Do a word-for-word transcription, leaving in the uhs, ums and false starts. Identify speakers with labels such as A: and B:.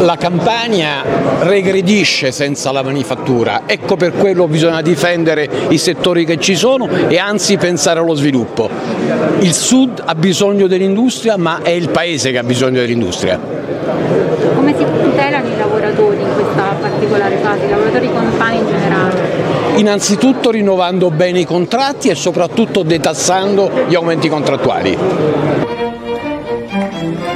A: La Campania regredisce senza la manifattura, ecco per quello bisogna difendere i settori che ci sono e anzi pensare allo sviluppo. Il Sud ha bisogno dell'industria, ma è il Paese che ha bisogno dell'industria.
B: Come si tutelano i lavoratori in questa particolare fase, i lavoratori campani in generale?
A: Innanzitutto rinnovando bene i contratti e soprattutto detassando gli aumenti contrattuali.